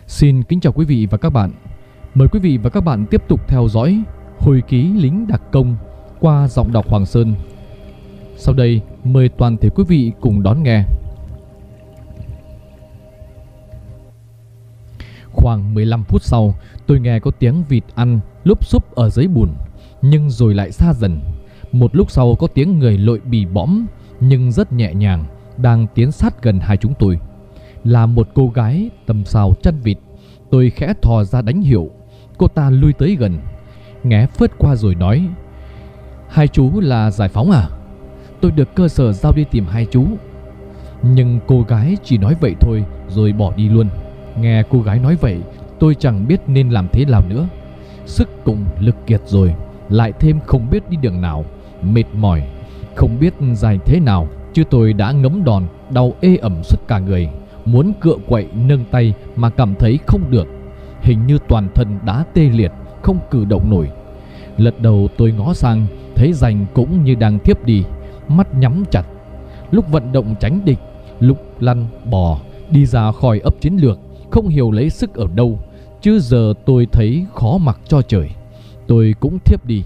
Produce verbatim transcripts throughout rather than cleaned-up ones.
Xin kính chào quý vị và các bạn. Mời quý vị và các bạn tiếp tục theo dõi Hồi ký lính đặc công qua giọng đọc Hoàng Sơn. Sau đây mời toàn thể quý vị cùng đón nghe. Khoảng mười lăm phút sau, tôi nghe có tiếng vịt ăn lúp xúp ở dưới bùn, nhưng rồi lại xa dần. Một lúc sau có tiếng người lội bì bõm nhưng rất nhẹ nhàng đang tiến sát gần hai chúng tôi. Là một cô gái tầm xào chân vịt. Tôi khẽ thò ra đánh hiệu. Cô ta lui tới gần, nghé phớt qua rồi nói: "Hai chú là giải phóng à? Tôi được cơ sở giao đi tìm hai chú." Nhưng cô gái chỉ nói vậy thôi rồi bỏ đi luôn. Nghe cô gái nói vậy, tôi chẳng biết nên làm thế nào nữa. Sức cùng lực kiệt rồi, lại thêm không biết đi đường nào, mệt mỏi, không biết dài thế nào, chứ tôi đã ngấm đòn, đau ê ẩm suốt cả người. Muốn cựa quậy nâng tay mà cảm thấy không được. Hình như toàn thân đã tê liệt, không cử động nổi. Lật đầu tôi ngó sang, thấy Dành cũng như đang thiếp đi, mắt nhắm chặt. Lúc vận động tránh địch, lúc lăn bò đi ra khỏi ấp chiến lược, không hiểu lấy sức ở đâu. Chứ giờ tôi thấy khó mặc cho trời, tôi cũng thiếp đi.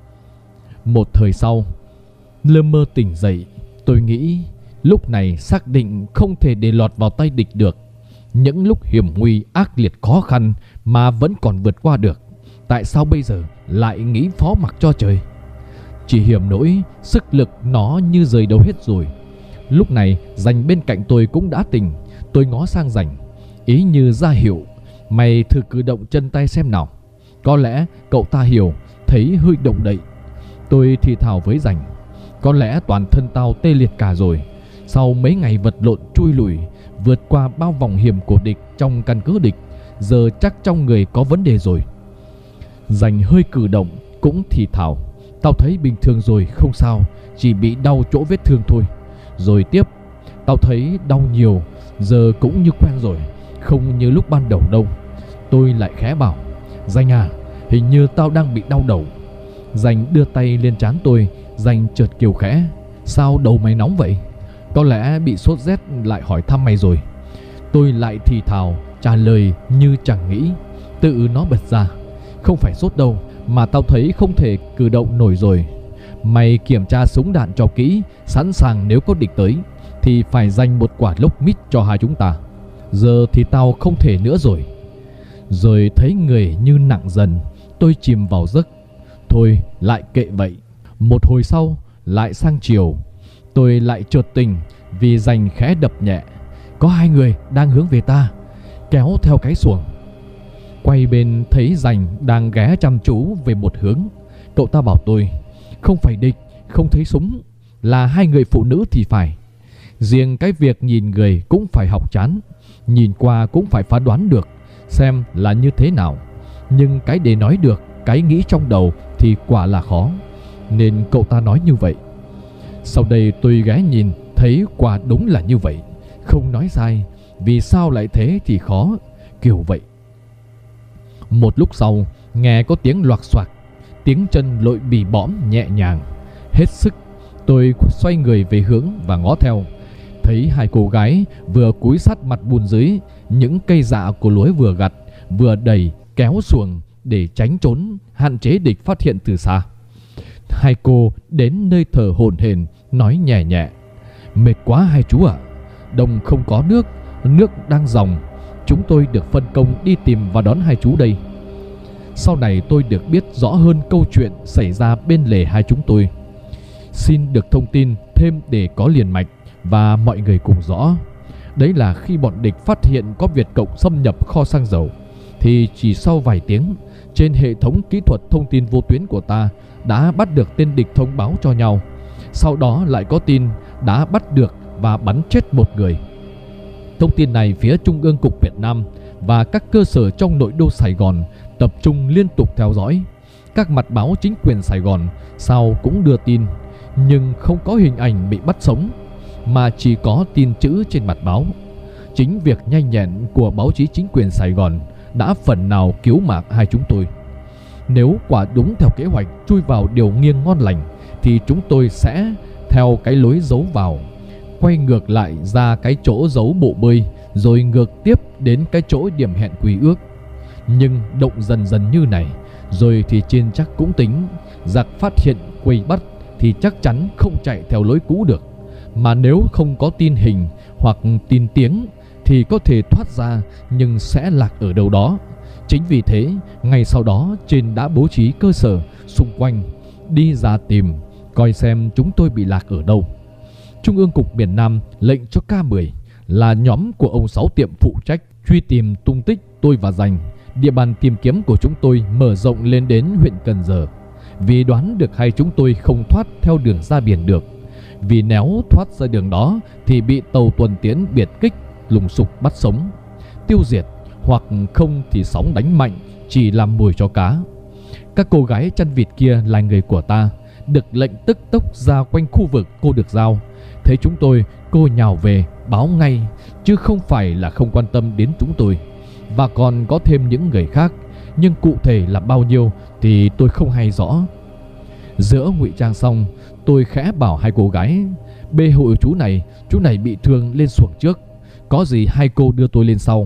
Một thời sau, lơ mơ tỉnh dậy, tôi nghĩ lúc này xác định không thể để lọt vào tay địch được. Những lúc hiểm nguy ác liệt khó khăn mà vẫn còn vượt qua được, tại sao bây giờ lại nghĩ phó mặc cho trời? Chỉ hiểm nỗi sức lực nó như rời đâu hết rồi. Lúc này Dành bên cạnh tôi cũng đã tỉnh. Tôi ngó sang Dành, ý như ra hiệu: "Mày thử cử động chân tay xem nào." Có lẽ cậu ta hiểu, thấy hơi động đậy. Tôi thì thào với Dành: "Có lẽ toàn thân tao tê liệt cả rồi. Sau mấy ngày vật lộn chui lùi, vượt qua bao vòng hiểm của địch trong căn cứ địch, giờ chắc trong người có vấn đề rồi." Dành hơi cử động, cũng thì thào: "Tao thấy bình thường rồi, không sao, chỉ bị đau chỗ vết thương thôi." Rồi tiếp: "Tao thấy đau nhiều, giờ cũng như quen rồi, không như lúc ban đầu đâu." Tôi lại khẽ bảo: "Dành à, hình như tao đang bị đau đầu." Dành đưa tay lên trán tôi. Dành chợt kêu khẽ: "Sao đầu mày nóng vậy? Có lẽ bị sốt rét lại hỏi thăm mày rồi." Tôi lại thì thào trả lời như chẳng nghĩ. Tự nó bật ra: "Không phải sốt đâu, mà tao thấy không thể cử động nổi rồi. Mày kiểm tra súng đạn cho kỹ, sẵn sàng nếu có địch tới thì phải dành một quả lốc mít cho hai chúng ta. Giờ thì tao không thể nữa rồi." Rồi thấy người như nặng dần, tôi chìm vào giấc. Thôi lại kệ vậy. Một hồi sau lại sang chiều, tôi lại chợt tỉnh vì Dành khẽ đập nhẹ: "Có hai người đang hướng về ta, kéo theo cái xuồng." Quay bên thấy Dành đang ghé chăm chú về một hướng. Cậu ta bảo tôi: "Không phải địch, không thấy súng, là hai người phụ nữ thì phải." Riêng cái việc nhìn người cũng phải học chán, nhìn qua cũng phải phán đoán được xem là như thế nào. Nhưng cái để nói được cái nghĩ trong đầu thì quả là khó, nên cậu ta nói như vậy. Sau đây tôi ghé nhìn, thấy quả đúng là như vậy, không nói sai. Vì sao lại thế thì khó, kiểu vậy. Một lúc sau, nghe có tiếng loạc xoạc, tiếng chân lội bì bõm nhẹ nhàng. Hết sức, tôi xoay người về hướng và ngó theo. Thấy hai cô gái vừa cúi sát mặt bùn dưới những cây dạ của lúa vừa gặt, vừa đẩy kéo xuồng để tránh trốn, hạn chế địch phát hiện từ xa. Hai cô đến nơi thở hổn hển, nói nhẹ nhẹ: "Mệt quá hai chú ạ, đồng không có nước, nước đang dòng. Chúng tôi được phân công đi tìm và đón hai chú đây." Sau này tôi được biết rõ hơn câu chuyện xảy ra bên lề hai chúng tôi. Xin được thông tin thêm để có liền mạch và mọi người cùng rõ. Đấy là khi bọn địch phát hiện có Việt Cộng xâm nhập kho xăng dầu, thì chỉ sau vài tiếng, trên hệ thống kỹ thuật thông tin vô tuyến của ta đã bắt được tên địch thông báo cho nhau. Sau đó lại có tin đã bắt được và bắn chết một người. Thông tin này phía Trung ương Cục Việt Nam và các cơ sở trong nội đô Sài Gòn tập trung liên tục theo dõi. Các mặt báo chính quyền Sài Gòn sao cũng đưa tin, nhưng không có hình ảnh bị bắt sống, mà chỉ có tin chữ trên mặt báo. Chính việc nhanh nhẹn của báo chí chính quyền Sài Gòn đã phần nào cứu mạng hai chúng tôi. Nếu quả đúng theo kế hoạch chui vào điều nghiêng ngon lành, thì chúng tôi sẽ theo cái lối giấu vào, quay ngược lại ra cái chỗ giấu bộ bơi, rồi ngược tiếp đến cái chỗ điểm hẹn quy ước. Nhưng động dần dần như này, rồi thì trên chắc cũng tính, giặc phát hiện quây bắt thì chắc chắn không chạy theo lối cũ được, mà nếu không có tin hình hoặc tin tiếng thì có thể thoát ra nhưng sẽ lạc ở đâu đó. Chính vì thế, ngày sau đó trên đã bố trí cơ sở xung quanh, đi ra tìm, coi xem chúng tôi bị lạc ở đâu. Trung ương cục miền Nam lệnh cho K mười là nhóm của ông Sáu Tiệm phụ trách truy tìm tung tích tôi và Dành. Địa bàn tìm kiếm của chúng tôi mở rộng lên đến huyện Cần Giờ, vì đoán được hai chúng tôi không thoát theo đường ra biển được. Vì nếu thoát ra đường đó thì bị tàu tuần tiến biệt kích, lùng sục bắt sống, tiêu diệt, hoặc không thì sóng đánh mạnh, chỉ làm mồi cho cá. Các cô gái chăn vịt kia là người của ta, được lệnh tức tốc ra quanh khu vực cô được giao. Thấy chúng tôi, cô nhào về báo ngay, chứ không phải là không quan tâm đến chúng tôi. Và còn có thêm những người khác, nhưng cụ thể là bao nhiêu thì tôi không hay rõ. Giữa ngụy trang xong, tôi khẽ bảo hai cô gái: bê hộ chú này, chú này bị thương lên xuồng trước, có gì hai cô đưa tôi lên sau.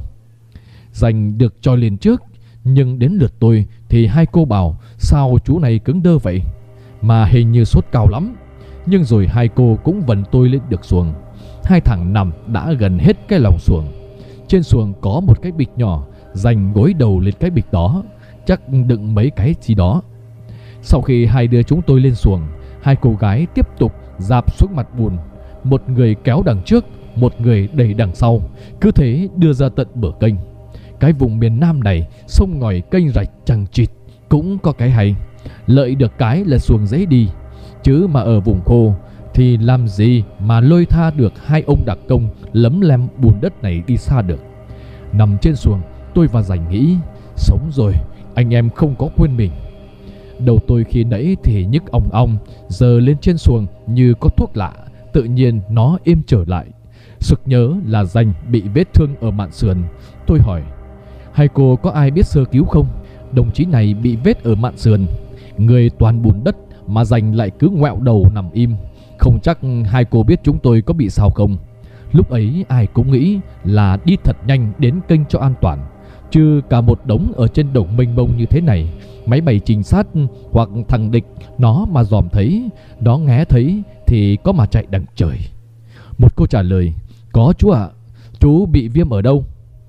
Dành được cho lên trước, nhưng đến lượt tôi thì hai cô bảo sao chú này cứng đơ vậy, mà hình như sốt cao lắm. Nhưng rồi hai cô cũng vần tôi lên được xuồng. Hai thằng nằm đã gần hết cái lòng xuồng. Trên xuồng có một cái bịch nhỏ, Dành gối đầu lên cái bịch đó, chắc đựng mấy cái gì đó. Sau khi hai đứa chúng tôi lên xuồng, hai cô gái tiếp tục dạp xuống mặt bùn. Một người kéo đằng trước, một người đẩy đằng sau, cứ thế đưa ra tận bờ kênh. Cái vùng miền Nam này, sông ngòi kênh rạch chằng chịt, cũng có cái hay. Lợi được cái là xuồng dễ đi, chứ mà ở vùng khô thì làm gì mà lôi tha được hai ông đặc công lấm lem bùn đất này đi xa được. Nằm trên xuồng, tôi và Dành nghĩ, sống rồi, anh em không có quên mình. Đầu tôi khi nãy thì nhức ong ong, giờ lên trên xuồng như có thuốc lạ, tự nhiên nó êm trở lại. Sực nhớ là Dành bị vết thương ở mạn sườn. Tôi hỏi: hai cô có ai biết sơ cứu không? Đồng chí này bị vết ở mạn sườn, người toàn bùn đất mà Dành lại cứ ngoẹo đầu nằm im. Không chắc hai cô biết chúng tôi có bị sao không. Lúc ấy ai cũng nghĩ là đi thật nhanh đến kênh cho an toàn, chứ cả một đống ở trên đồng mênh mông như thế này, máy bay trinh sát hoặc thằng địch nó mà dòm thấy, nó nghe thấy thì có mà chạy đằng trời. Một cô trả lời: có chú ạ. Chú bị viêm ở đâu?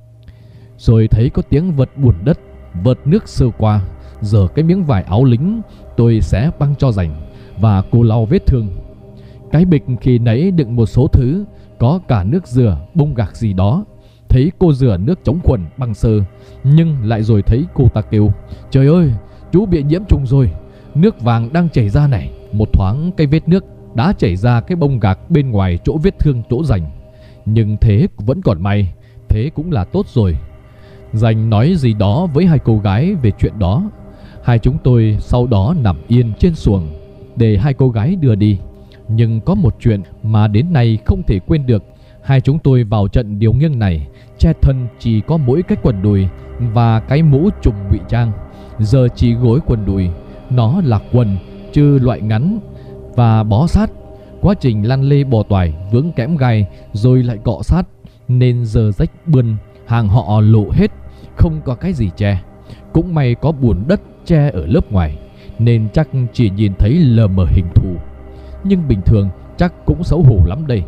Rồi thấy có tiếng vật bùn đất, vợt nước sơ qua. Giờ cái miếng vải áo lính tôi sẽ băng cho Dành, và cô lau vết thương. Cái bịch khi nãy đựng một số thứ, có cả nước rửa, bông gạc gì đó. Thấy cô rửa nước chống khuẩn bằng sơ, nhưng lại rồi thấy cô ta kêu: trời ơi, chú bị nhiễm trùng rồi, nước vàng đang chảy ra này. Một thoáng cái vết nước đã chảy ra cái bông gạc bên ngoài chỗ vết thương chỗ Dành. Nhưng thế vẫn còn may, thế cũng là tốt rồi. Dành nói gì đó với hai cô gái về chuyện đó. Hai chúng tôi sau đó nằm yên trên xuồng để hai cô gái đưa đi. Nhưng có một chuyện mà đến nay không thể quên được. Hai chúng tôi vào trận điều nghiêng này, che thân chỉ có mỗi cái quần đùi và cái mũ trùm ngụy trang. Giờ chỉ gối quần đùi, nó là quần chứ loại ngắn và bó sát. Quá trình lăn lê bò toài vướng kẽm gai rồi lại cọ sát, nên giờ rách bươn, hàng họ lộ hết, không có cái gì che. Cũng may có bùn đất che ở lớp ngoài, nên chắc chỉ nhìn thấy lờ mờ hình thù. Nhưng bình thường chắc cũng xấu hổ lắm đây.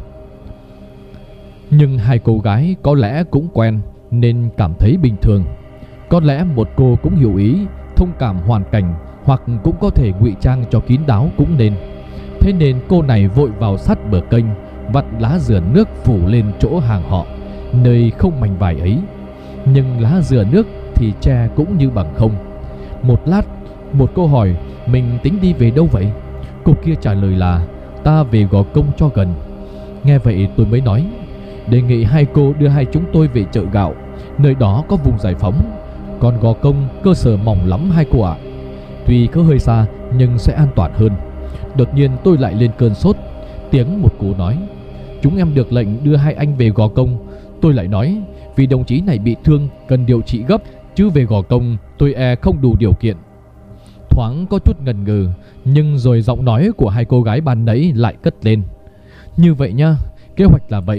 Nhưng hai cô gái có lẽ cũng quen nên cảm thấy bình thường. Có lẽ một cô cũng hiểu ý, thông cảm hoàn cảnh, hoặc cũng có thể ngụy trang cho kín đáo cũng nên. Thế nên cô này vội vào sát bờ kênh, vặt lá dừa nước phủ lên chỗ hàng họ, nơi không mảnh vải ấy. Nhưng lá dừa nước thì che cũng như bằng không. Một lát, một cô hỏi mình tính đi về đâu vậy. Cô kia trả lời là ta về Gò Công cho gần. Nghe vậy tôi mới nói: đề nghị hai cô đưa hai chúng tôi về chợ gạo, nơi đó có vùng giải phóng. Còn Gò Công cơ sở mỏng lắm hai cô ạ. Tuy có hơi xa nhưng sẽ an toàn hơn. Đột nhiên tôi lại lên cơn sốt. Tiếng một cô nói: chúng em được lệnh đưa hai anh về Gò Công. Tôi lại nói: vì đồng chí này bị thương cần điều trị gấp, chứ về Gò Công tôi e không đủ điều kiện. Thoáng có chút ngần ngừ, nhưng rồi giọng nói của hai cô gái ban nãy lại cất lên: như vậy nha, kế hoạch là vậy,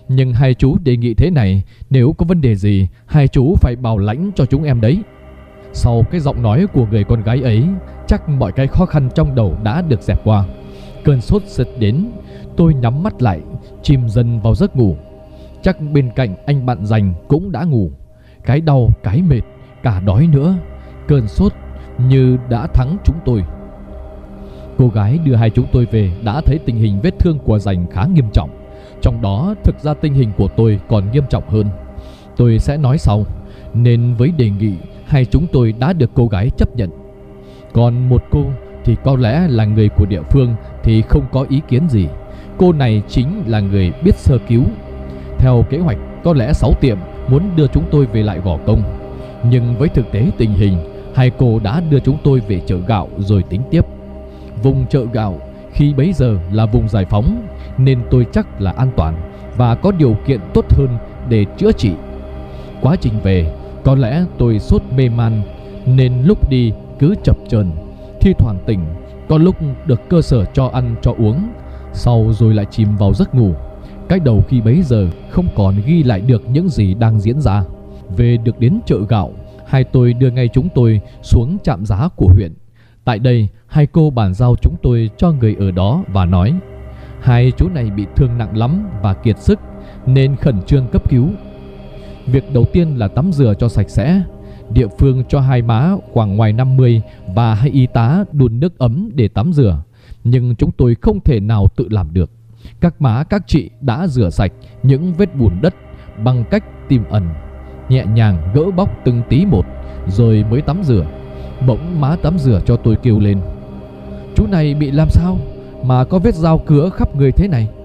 Nhưng hai chú đề nghị thế này, nếu có vấn đề gì, hai chú phải bảo lãnh cho chúng em đấy. Sau cái giọng nói của người con gái ấy, chắc mọi cái khó khăn trong đầu đã được dẹp qua. Cơn sốt sệt đến, tôi nhắm mắt lại, chìm dần vào giấc ngủ. Chắc bên cạnh anh bạn Dành cũng đã ngủ. Cái đau, cái mệt, cả đói nữa. Cơn sốt như đã thắng chúng tôi. Cô gái đưa hai chúng tôi về đã thấy tình hình vết thương của Dành khá nghiêm trọng. Trong đó thực ra tình hình của tôi còn nghiêm trọng hơn. Tôi sẽ nói sau. Nên với đề nghị, hai chúng tôi đã được cô gái chấp nhận. Còn một cô thì có lẽ là người của địa phương thì không có ý kiến gì. Cô này chính là người biết sơ cứu. Theo kế hoạch, có lẽ Sáu Tiệm muốn đưa chúng tôi về lại Gò Công. Nhưng với thực tế tình hình, hai cô đã đưa chúng tôi về chợ gạo rồi tính tiếp. Vùng chợ gạo khi bấy giờ là vùng giải phóng, nên tôi chắc là an toàn và có điều kiện tốt hơn để chữa trị. Quá trình về, có lẽ tôi sốt mê man, nên lúc đi cứ chập chờn, thi thoảng tỉnh, có lúc được cơ sở cho ăn cho uống, sau rồi lại chìm vào giấc ngủ. Cái đầu khi bấy giờ không còn ghi lại được những gì đang diễn ra. Về được đến chợ gạo, hai tôi đưa ngay chúng tôi xuống trạm giá của huyện. Tại đây, hai cô bàn giao chúng tôi cho người ở đó và nói hai chú này bị thương nặng lắm và kiệt sức, nên khẩn trương cấp cứu. Việc đầu tiên là tắm rửa cho sạch sẽ. Địa phương cho hai má khoảng ngoài năm mươi và hai y tá đun nước ấm để tắm rửa. Nhưng chúng tôi không thể nào tự làm được. Các má các chị đã rửa sạch những vết bùn đất bằng cách tiềm ẩn, nhẹ nhàng gỡ bóc từng tí một rồi mới tắm rửa. Bỗng má tắm rửa cho tôi kêu lên: "Chú này bị làm sao mà có vết dao cứa khắp người thế này?"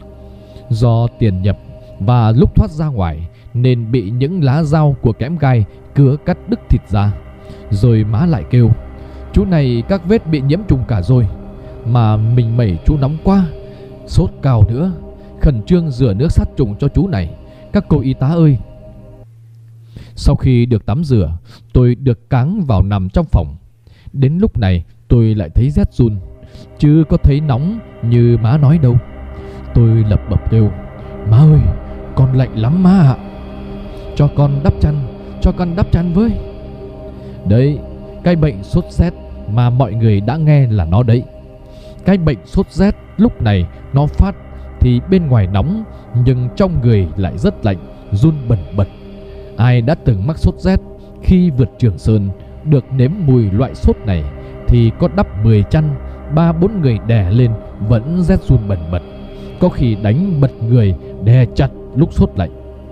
Do tiền nhập và lúc thoát ra ngoài nên bị những lá dao của kẽm gai cứa cắt đứt thịt ra. Rồi má lại kêu: "Chú này các vết bị nhiễm trùng cả rồi, mà mình mẩy chú nóng quá, sốt cao nữa, khẩn trương rửa nước sát trùng cho chú này, các cô y tá ơi." Sau khi được tắm rửa, tôi được cáng vào nằm trong phòng. Đến lúc này tôi lại thấy rét run, chứ có thấy nóng như má nói đâu. Tôi lập bập kêu: "Má ơi, con lạnh lắm má ạ. Cho con đắp chăn, cho con đắp chăn với." Đấy, cái bệnh sốt rét mà mọi người đã nghe là nó đấy. Cái bệnh sốt rét lúc này nó phát thì bên ngoài nóng, nhưng trong người lại rất lạnh, run bần bật. Ai đã từng mắc sốt rét khi vượt Trường Sơn được nếm mùi loại sốt này thì có đắp mười chăn, ba bốn người đè lên vẫn rét run bần bật, có khi đánh bật người đè chặt lúc sốt lạnh.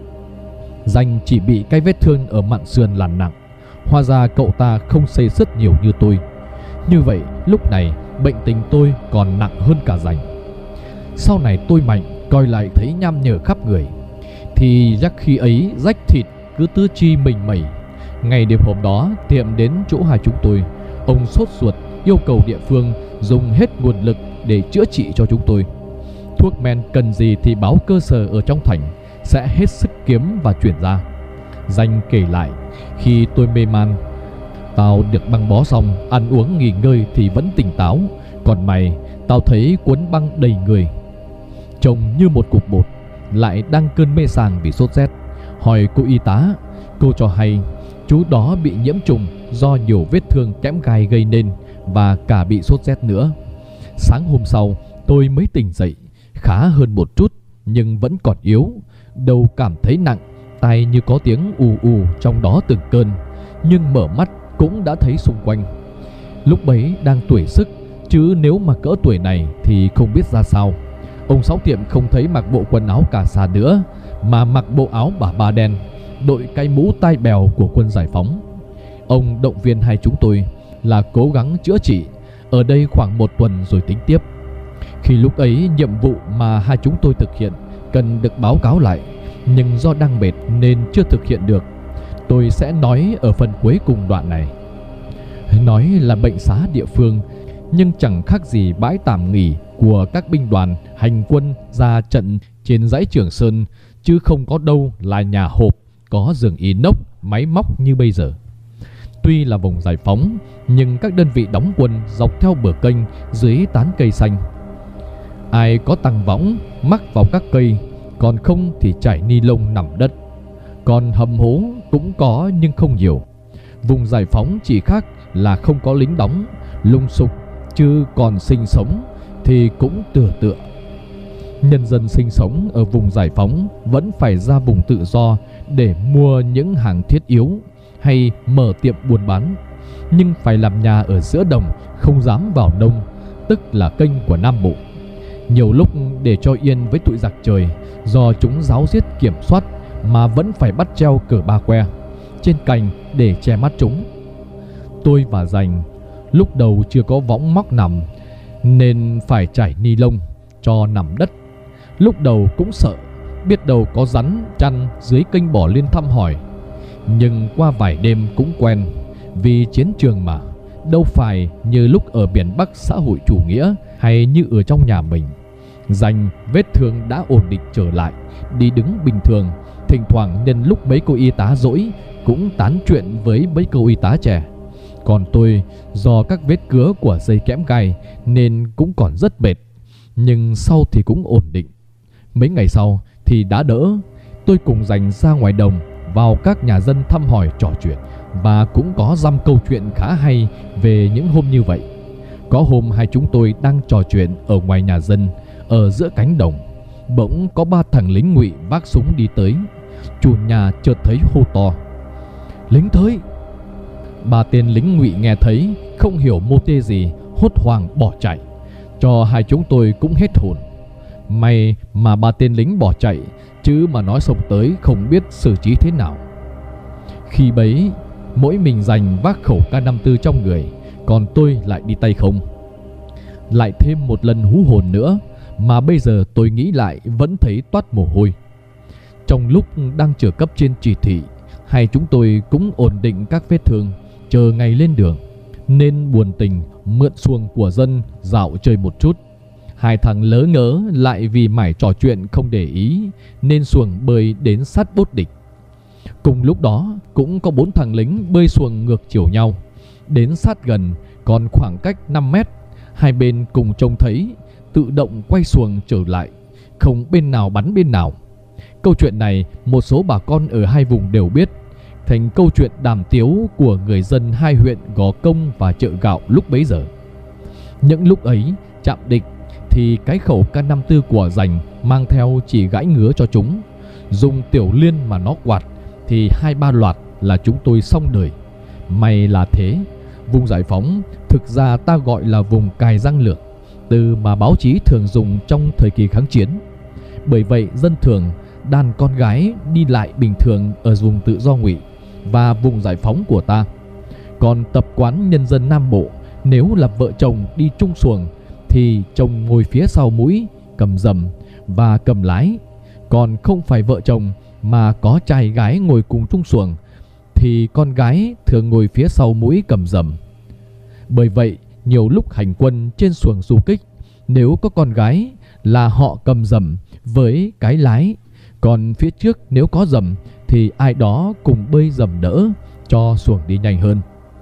Dành chỉ bị cái vết thương ở mạn sườn là nặng. Hóa ra cậu ta không xây xước nhiều như tôi. Như vậy lúc này bệnh tình tôi còn nặng hơn cả Dành. Sau này tôi mạnh coi lại thấy nham nhở khắp người, thì chắc khi ấy rách thịt cứ tứ chi mình mẩy. Ngày đêm hôm đó Tiệm đến chỗ hai chúng tôi. Ông sốt ruột yêu cầu địa phương dùng hết nguồn lực để chữa trị cho chúng tôi. Thuốc men cần gì thì báo cơ sở ở trong thành, sẽ hết sức kiếm và chuyển ra. Dành kể lại: "Khi tôi mê man, tao được băng bó xong, ăn uống nghỉ ngơi thì vẫn tỉnh táo. Còn mày, tao thấy cuốn băng đầy người, trông như một cục bột, lại đang cơn mê sảng vì sốt rét. Hỏi cô y tá, cô cho hay chú đó bị nhiễm trùng do nhiều vết thương kẽm gai gây nên, và cả bị sốt rét nữa." Sáng hôm sau tôi mới tỉnh dậy, khá hơn một chút nhưng vẫn còn yếu. Đầu cảm thấy nặng, tai như có tiếng ù ù trong đó từng cơn, nhưng mở mắt cũng đã thấy xung quanh. Lúc bấy đang tuổi sức, chứ nếu mà cỡ tuổi này thì không biết ra sao. Ông Sáu Tiệm không thấy mặc bộ quần áo cà sa nữa, mà mặc bộ áo bà ba đen, đội cái mũ tai bèo của quân giải phóng. Ông động viên hai chúng tôi là cố gắng chữa trị ở đây khoảng một tuần rồi tính tiếp. Khi lúc ấy nhiệm vụ mà hai chúng tôi thực hiện cần được báo cáo lại, nhưng do đang mệt nên chưa thực hiện được. Tôi sẽ nói ở phần cuối cùng đoạn này. Nói là bệnh xá địa phương, nhưng chẳng khác gì bãi tạm nghỉ của các binh đoàn hành quân ra trận trên dãy Trường Sơn, chứ không có đâu là nhà hộp có giường inox, máy móc như bây giờ. Tuy là vùng giải phóng, nhưng các đơn vị đóng quân dọc theo bờ kênh dưới tán cây xanh. Ai có tăng võng mắc vào các cây, còn không thì trải ni lông nằm đất. Còn hầm hố cũng có nhưng không nhiều. Vùng giải phóng chỉ khác là không có lính đóng, lùng sục, chứ còn sinh sống thì cũng tựa tựa. Nhân dân sinh sống ở vùng giải phóng vẫn phải ra vùng tự do để mua những hàng thiết yếu hay mở tiệm buôn bán, nhưng phải làm nhà ở giữa đồng, không dám vào nông, tức là kênh của Nam Bộ. Nhiều lúc để cho yên với tụi giặc trời, do chúng giáo giết kiểm soát mà vẫn phải bắt treo cờ ba que trên cành để che mắt chúng. Tôi và Dành lúc đầu chưa có võng móc nằm nên phải trải ni lông cho nằm đất. Lúc đầu cũng sợ, biết đâu có rắn chăn dưới kênh bò lên thăm hỏi. Nhưng qua vài đêm cũng quen, vì chiến trường mà, đâu phải như lúc ở biển Bắc xã hội chủ nghĩa hay như ở trong nhà mình. Dành vết thương đã ổn định trở lại, đi đứng bình thường. Thỉnh thoảng nhân lúc mấy cô y tá dỗi cũng tán chuyện với mấy cô y tá trẻ. Còn tôi do các vết cứa của dây kẽm gai nên cũng còn rất mệt, nhưng sau thì cũng ổn định. Mấy ngày sau thì đã đỡ. Tôi cùng Dành ra ngoài đồng, vào các nhà dân thăm hỏi trò chuyện, và cũng có dăm câu chuyện khá hay về những hôm như vậy. Có hôm hai chúng tôi đang trò chuyện ở ngoài nhà dân, ở giữa cánh đồng, bỗng có ba thằng lính Ngụy vác súng đi tới. Chủ nhà chợt thấy hô to: "Lính tới!" Ba tên lính Ngụy nghe thấy không hiểu mô tê gì, hốt hoảng bỏ chạy, cho hai chúng tôi cũng hết hồn. May mà ba tên lính bỏ chạy, chứ mà nói xông tới không biết xử trí thế nào. Khi bấy mỗi mình Dành vác khẩu K năm mươi tư trong người, còn tôi lại đi tay không. Lại thêm một lần hú hồn nữa mà bây giờ tôi nghĩ lại vẫn thấy toát mồ hôi. Trong lúc đang chờ cấp trên chỉ thị, hai chúng tôi cũng ổn định các vết thương, chờ ngày lên đường, nên buồn tình mượn xuồng của dân dạo chơi một chút. Hai thằng lớ ngớ lại vì mải trò chuyện không để ý, nên xuồng bơi đến sát bốt địch. Cùng lúc đó cũng có bốn thằng lính bơi xuồng ngược chiều nhau, đến sát gần, còn khoảng cách năm mét. Hai bên cùng trông thấy, tự động quay xuồng trở lại, không bên nào bắn bên nào. Câu chuyện này một số bà con ở hai vùng đều biết, thành câu chuyện đàm tiếu của người dân hai huyện Gò Công và Chợ Gạo lúc bấy giờ. Những lúc ấy chạm địch thì cái khẩu K năm mươi tư của Dành mang theo chỉ gãi ngứa cho chúng. Dùng tiểu liên mà nó quạt thì hai ba loạt là chúng tôi xong đời. May là thế. Vùng giải phóng thực ra ta gọi là vùng cài răng lược, từ mà báo chí thường dùng trong thời kỳ kháng chiến. Bởi vậy dân thường, đàn con gái đi lại bình thường ở vùng tự do Ngụy và vùng giải phóng của ta. Còn tập quán nhân dân Nam Bộ, nếu là vợ chồng đi chung xuồng thì chồng ngồi phía sau mũi cầm dầm và cầm lái. Còn không phải vợ chồng mà có trai gái ngồi cùng chung xuồng thì con gái thường ngồi phía sau mũi cầm dầm. Bởi vậy nhiều lúc hành quân trên xuồng du kích, nếu có con gái là họ cầm dầm với cái lái, còn phía trước nếu có dầm thì ai đó cùng bơi dầm đỡ cho xuồng đi nhanh hơn.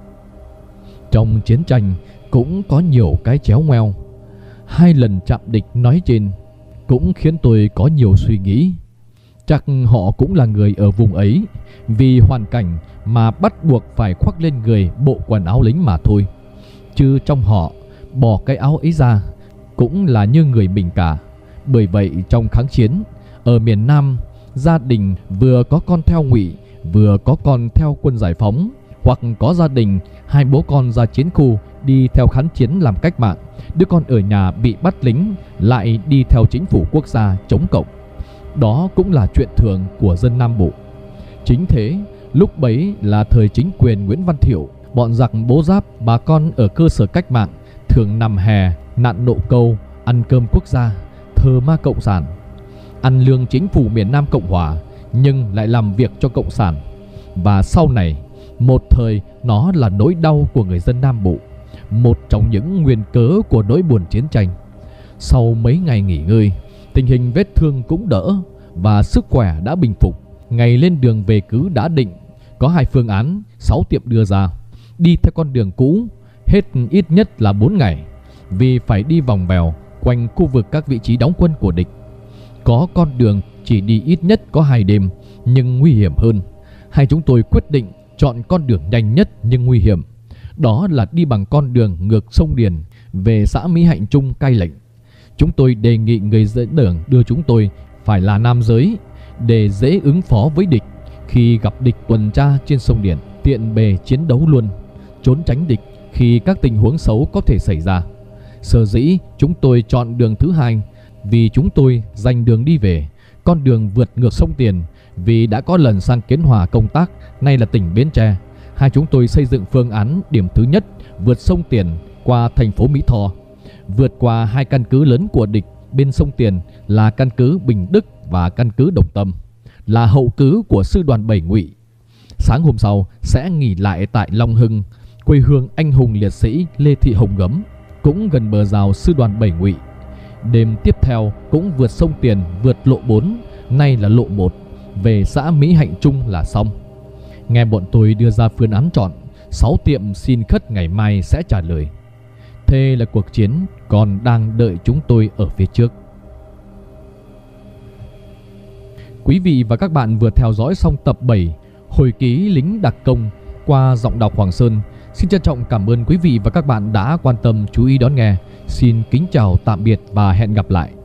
Trong chiến tranh cũng có nhiều cái chéo ngoeo. Hai lần chạm địch nói trên cũng khiến tôi có nhiều suy nghĩ. Chắc họ cũng là người ở vùng ấy, vì hoàn cảnh mà bắt buộc phải khoác lên người bộ quần áo lính mà thôi. Chứ trong họ bỏ cái áo ấy ra cũng là như người mình cả. Bởi vậy trong kháng chiến ở miền Nam, gia đình vừa có con theo Ngụy, vừa có con theo quân giải phóng, hoặc có gia đình hai bố con ra chiến khu đi theo kháng chiến làm cách mạng, đứa con ở nhà bị bắt lính lại đi theo chính phủ quốc gia chống cộng. Đó cũng là chuyện thường của dân Nam Bộ. Chính thế, lúc bấy là thời chính quyền Nguyễn Văn Thiệu, bọn giặc bố giáp bà con ở cơ sở cách mạng thường nằm hè nặn nộ câu, ăn cơm quốc gia, thờ ma cộng sản, ăn lương chính phủ miền Nam Cộng Hòa nhưng lại làm việc cho cộng sản. Và sau này, một thời nó là nỗi đau của người dân Nam Bộ, một trong những nguyên cớ của nỗi buồn chiến tranh. Sau mấy ngày nghỉ ngơi, tình hình vết thương cũng đỡ và sức khỏe đã bình phục. Ngày lên đường về cứ đã định, có hai phương án sáu tiệm đưa ra. Đi theo con đường cũ hết ít nhất là bốn ngày, vì phải đi vòng vèo quanh khu vực các vị trí đóng quân của địch. Có con đường chỉ đi ít nhất có hai đêm nhưng nguy hiểm hơn. Hai chúng tôi quyết định chọn con đường nhanh nhất nhưng nguy hiểm. Đó là đi bằng con đường ngược sông Điền về xã Mỹ Hạnh Trung cai lệnh. Chúng tôi đề nghị người dẫn đường đưa chúng tôi phải là nam giới để dễ ứng phó với địch khi gặp địch tuần tra trên sông Điền, tiện bề chiến đấu luôn, trốn tránh địch khi các tình huống xấu có thể xảy ra. Sở dĩ chúng tôi chọn đường thứ hai vì chúng tôi dành đường đi về, con đường vượt ngược sông Tiền vì đã có lần sang Kiến Hòa công tác, nay là tỉnh Bến Tre. Hai chúng tôi xây dựng phương án điểm thứ nhất vượt sông Tiền qua thành phố Mỹ Tho, vượt qua hai căn cứ lớn của địch bên sông Tiền là căn cứ Bình Đức và căn cứ Đồng Tâm, là hậu cứ của sư đoàn bảy Ngụy. Sáng hôm sau sẽ nghỉ lại tại Long Hưng, quê hương anh hùng liệt sĩ Lê Thị Hồng Gấm, cũng gần bờ rào sư đoàn bảy Ngụy. Đêm tiếp theo cũng vượt sông Tiền, vượt lộ bốn, nay là lộ một, về xã Mỹ Hạnh Trung là xong. Nghe bọn tôi đưa ra phương án chọn, sáu tiệm xin khất ngày mai sẽ trả lời. Thế là cuộc chiến còn đang đợi chúng tôi ở phía trước. Quý vị và các bạn vừa theo dõi xong tập bảy Hồi ký lính đặc công qua giọng đọc Hoàng Sơn. Xin trân trọng cảm ơn quý vị và các bạn đã quan tâm chú ý đón nghe. Xin kính chào tạm biệt và hẹn gặp lại.